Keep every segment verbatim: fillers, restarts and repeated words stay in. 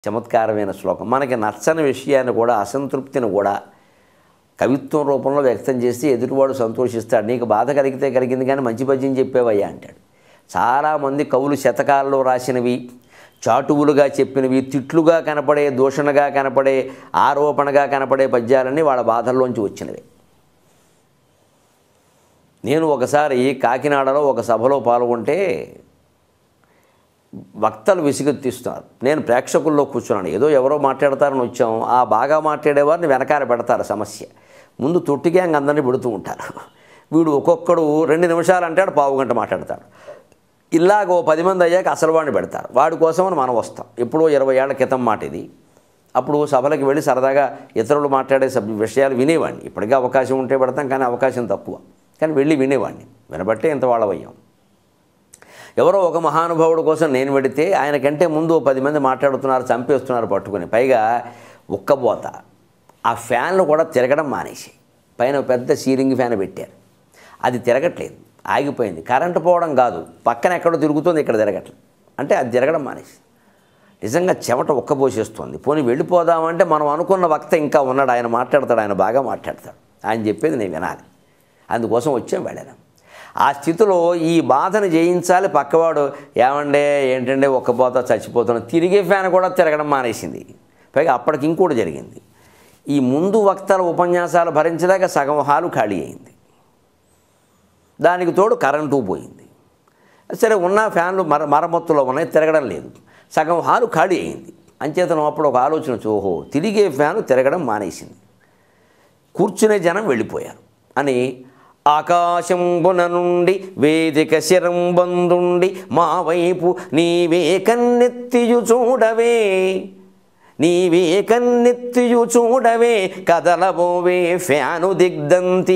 చమత్కారమైన శ్లోకం. మనకి నచ్చని విషయాన్ని కూడా, అసంతృప్తిని కూడా కవిత్వం రూపంలో వ్యక్తం చేసి ఎదుటివాడు సంతోషిస్తాడు. నీకు బాధ కలిగితే కలిగింది కానీ మంచి పద్యం చెప్పేవయ్యా అంటాడు. చాలామంది కవులు శతకాల్లో రాసినవి, చాటువులుగా చెప్పినవి, తిట్లుగా కనపడే, దూషణగా కనపడే, ఆరోపణగా కనపడే పద్యాలన్నీ వాళ్ళ బాధల్లోంచి వచ్చినవి. నేను ఒకసారి కాకినాడలో ఒక సభలో పాల్గొంటే వక్తలు విసిగెత్తిస్తున్నారు. నేను ప్రేక్షకుల్లో కూర్చున్నాను. ఏదో ఎవరో మాట్లాడతారని వచ్చాం. ఆ బాగా మాట్లాడేవారిని వెనకాల పెడతారు. సమస్య ముందు తొట్టి గ్యాంగ్ అందరినీ పెడుతూ ఉంటారు. వీడు ఒక్కొక్కడు రెండు నిమిషాలు అంటాడు, పావు గంట మాట్లాడతాడు. ఇలాగ ఓ పది మంది అయ్యాక అసలు వాడిని పెడతారు. వాడి కోసమని మనం వస్తాం. ఎప్పుడో ఇరవై ఏళ్ల క్రితం మాట ఇది. అప్పుడు సభలకు వెళ్ళి సరదాగా ఇతరులు మాట్లాడే సబ్ విషయాలు వినేవాడిని. ఇప్పటికీ అవకాశం ఉంటే పెడతాం, కానీ అవకాశం తక్కువ. కానీ వెళ్ళి వినేవాడిని. వినబట్టే ఇంత వాళ్ళవయ్యాం. ఎవరో ఒక మహానుభావుడు కోసం నేను పెడితే ఆయనకంటే ముందు పది మంది మాట్లాడుతున్నారు, చంపేస్తున్నారు పట్టుకుని. పైగా ఉక్కబోత. ఆ ఫ్యాన్లు కూడా తిరగడం మానేసి పైన పెద్ద సీలింగ్ ఫ్యాన్ పెట్టారు. అది తిరగట్లేదు, ఆగిపోయింది. కరెంటు పోవడం కాదు, పక్కన ఎక్కడో తిరుగుతుంది, ఇక్కడ తిరగట్లేదు. అంటే అది తిరగడం మానేసి నిజంగా చెమట ఉక్కబోసేస్తుంది. పోనీ వెళ్ళిపోదామంటే మనం అనుకున్న వక్త ఇంకా ఉన్నాడు. ఆయన మాట్లాడతాడు, ఆయన బాగా మాట్లాడతాడు. ఆయన చెప్పేది నేను వినాలి. అందుకోసం వచ్చాం, వెళ్ళాను. ఆ స్థితిలో ఈ బాధను జయించాలి. పక్కవాడు ఏమండే ఏంటంటే ఒక్కపోత చచ్చిపోతున్నాం. తిరిగే ఫ్యాన్ కూడా తిరగడం మానేసింది. పైగా అప్పటికి ఇంకోటి జరిగింది. ఈ ముందు వక్తల ఉపన్యాసాలు భరించలేక సగం హాలు ఖాళీ అయింది. దానికి తోడు కరెంటు పోయింది. సరే, ఉన్న ఫ్యాన్లు మర మరమ్మత్తులో ఉన్నాయి, తిరగడం లేదు. సగం హాలు ఖాళీ అయింది. అంచేతనం అప్పుడు ఒక ఆలోచన, ఓహో తిరిగే ఫ్యాను తిరగడం మానేసింది, కూర్చునే జనం వెళ్ళిపోయారు అని ఆకాశంబున నుండి వేదిక శిరంబందుండి మా వైపు నీవే కన్నెత్తియు చూడవే, నీవే కన్నెత్తియు చూడవే, కదలబోవే ఫ్యాను దిగ్దంతి.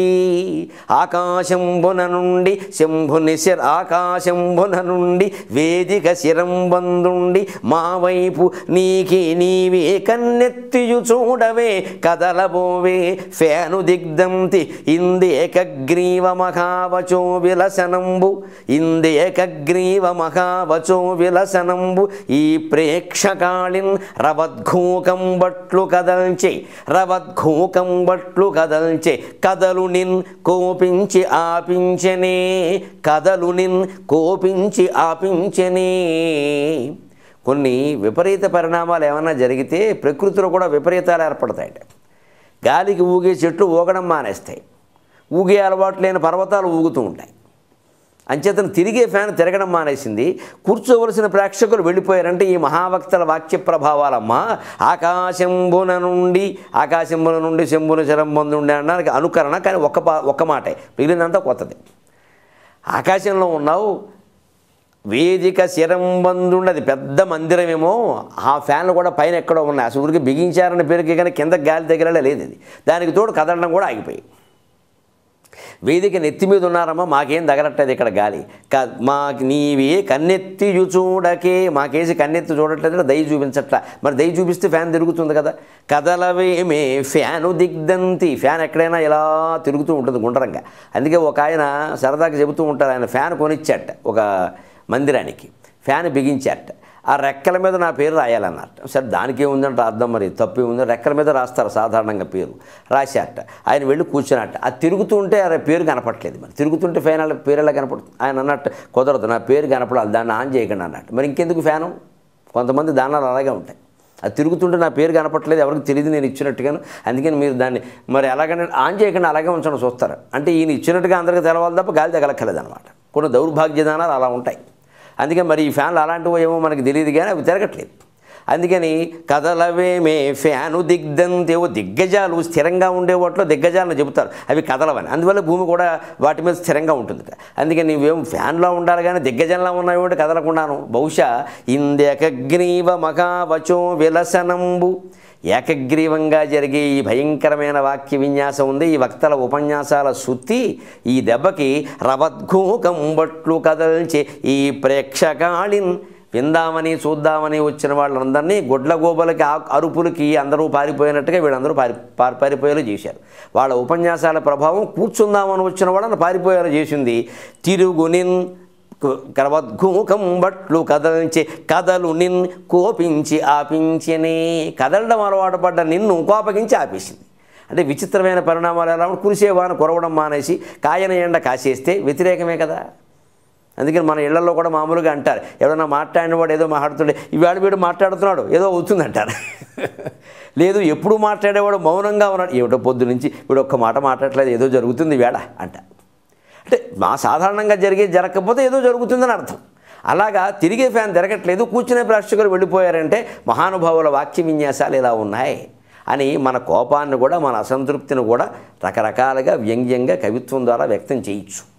ఆకాశంబున నుండి శంభుని శిర ఆకాశంబున నుండి వేదిక శిరంబందుండి మా వైపు నీకి నీవే కన్నెత్తియు చూడవే, కదలబోవే ఫ్యాను దిగ్దంతి. ఇందేకగ్రీవ మహావచో విలసనంబు, ఇందేకగ్రీవ మహావచో విలసనంబు ఈ ప్రేక్షకాళిన్ రవద్ఘూ రవద్ఘూకంబట్లు కదల్చే, రవద్ఘూకంబట్లు కదల్చే, కదలు నిన్ కోపించి ఆపించనే, కదలు నిన్ కోపించి ఆపించనే. కొన్ని విపరీత పరిణామాలు ఏమన్నా జరిగితే ప్రకృతిలో కూడా విపరీతాలు ఏర్పడతాయట. గాలికి ఊగే చెట్లు ఊగడం మానేస్తాయి, ఊగే అలవాటు లేని పర్వతాలు ఊగుతూ ఉంటాయి. అంచేతను తిరిగే ఫ్యాన్ తిరగడం మానేసింది. కూర్చోవలసిన ప్రేక్షకులు వెళ్ళిపోయారంటే ఈ మహావక్తల వాక్య ప్రభావాలమ్మ. ఆకాశంబున నుండి, ఆకాశంబున నుండి శంభున శరంబందుండి అనడానికి అనుకరణ, కానీ ఒక్క ఒక్క మాటే, మిగిలినంతా కొత్తది. ఆకాశంలో ఉన్నావు, వేదిక శిరంబందుండి, అది పెద్ద మందిరమేమో, ఆ ఫ్యాన్లు కూడా పైన ఎక్కడో ఉన్నాయి. అసలు ఊరికి బిగించారని పేరుకి కానీ కింద గాలి దగ్గరలే లేదు. ఇది దానికి తోడు కదలడం కూడా ఆగిపోయి. వేదిక నెత్తి మీద ఉన్నారమ్మా, మాకేం తగలట్లేదు ఇక్కడ గాలి. క మాకు నీవే కన్నెత్తి చూడకే, మాకేసి కన్నెత్తి చూడట్లేదు, దయ చూపించట్లా. మరి దయ చూపిస్తే ఫ్యాన్ తిరుగుతుంది కదా. కదలవేమే ఫ్యాను దిగ్దంతి, ఫ్యాన్ ఎక్కడైనా ఇలా తిరుగుతూ ఉంటుంది గుండ్రంగా. అందుకే ఒక ఆయన సరదాగా చెబుతూ ఉంటారు, ఆయన ఫ్యాన్ కొనిచ్చాట ఒక మందిరానికి, ఫ్యాన్ బిగించాట. ఆ రెక్కల మీద నా పేరు రాయాలన్నట్టు. సరే, దానికి ఏముందంటే అర్థం, మరి తప్పు ఉంది. రెక్కల మీద రాస్తారు సాధారణంగా పేరు, రాశారట. ఆయన వెళ్ళి కూర్చున్నట్ట. అది తిరుగుతుంటే ఆ పేరు కనపట్లేదు. మరి తిరుగుతుంటే ఫ్యాన్ అలా పేరు ఎలా కనపడుతుంది? ఆయన అన్నట్టు, కుదరదు, నా పేరు కనపడాలి, దాన్ని ఆన్ చేయకండి అన్నట్టు. మరి ఇంకెందుకు ఫ్యాను? కొంతమంది దానాలు అలాగే ఉంటాయి. అది తిరుగుతుంటే నా పేరు కనపట్లేదు, ఎవరికి తెలియదు నేను ఇచ్చినట్టుగాను, అందుకని మీరు దాన్ని మరి ఎలాగంటే ఆన్ చేయకుండా అలాగే ఉంచడం చూస్తారు. అంటే ఈయన ఇచ్చినట్టుగా అందరికీ తెలవాలి తప్ప గాలి తగలక్కర్లేదు అనమాట. కొన్ని దౌర్భాగ్య దానాలు అలా ఉంటాయి. అందుకే మరి ఈ ఫ్యాన్లు అలాంటివి ఏమో మనకు తెలియదు, కానీ అవి తిరగట్లేదు. అందుకని కదలవేమే ఫ్యాను దిగ్దంతేవో, దిగ్గజాలు స్థిరంగా ఉండే వాటిలో దిగ్గజాలను చెబుతారు, అవి కదలవని. అందువల్ల భూమి కూడా వాటి మీద స్థిరంగా ఉంటుంది. అందుకని నీవేం ఫ్యాన్లో ఉండాలి కానీ దిగ్గజంలా ఉన్నాయేమిటి కదలకుండాను. బహుశా ఇందేకగ్రీవ మహావచో విలసనంబు, ఏకగ్రీవంగా జరిగే ఈ భయంకరమైన వాక్య విన్యాసం ఉంది. ఈ వక్తల ఉపన్యాసాల శుద్ధి ఈ దెబ్బకి రవద్ఘూకంబట్లు కదల్చే ఈ ప్రేక్షకాళిన్, విందామని చూద్దామని వచ్చిన వాళ్ళందరినీ గుడ్ల గోబలకి అరుపులకి అందరూ పారిపోయినట్టుగా వీళ్ళందరూ పారి పారిపోయేలా చేశారు. వాళ్ళ ఉపన్యాసాల ప్రభావం కూర్చుందామని వచ్చిన వాళ్ళని పారిపోయేలా చేసింది. తిరుగునిన్ కరవద్ఘూకం బట్లు కదలించి కథలు నిన్ కోపించి ఆపించనే. కదలడం అలవాటు పడ్డ నిన్ను కోపగించి ఆపేసింది. అంటే విచిత్రమైన పరిణామాలు ఎలా కురిసేవాను కురవడం మానేసి కాయన ఎండ కాసేస్తే వ్యతిరేకమే కదా. అందుకని మన ఇళ్లలో కూడా మామూలుగా అంటారు, ఎవరైనా మాట్లాడిన వాడు ఏదో మాట్లాడుతుండే ఇవాళ వీడు మాట్లాడుతున్నాడు ఏదో అవుతుందంటారు. లేదు ఎప్పుడు మాట్లాడేవాడు మౌనంగా ఉన్నాడు, ఏమిటో పొద్దు నుంచి వీడు ఒక్క మాట మాట్లాడలేదు ఏదో జరుగుతుంది వేళ అంటారు. అంటే మా సాధారణంగా జరిగే జరగకపోతే ఏదో జరుగుతుందని అర్థం. అలాగా తిరిగే ఫ్యాన్ తిరగట్లేదు, కూర్చునే ప్రేక్షకులు వెళ్ళిపోయారంటే మహానుభావుల వాక్య విన్యాసాలు ఇలా ఉన్నాయి అని మన కోపాన్ని కూడా మన అసంతృప్తిని కూడా రకరకాలుగా వ్యంగ్యంగా కవిత్వం ద్వారా వ్యక్తం చేయొచ్చు.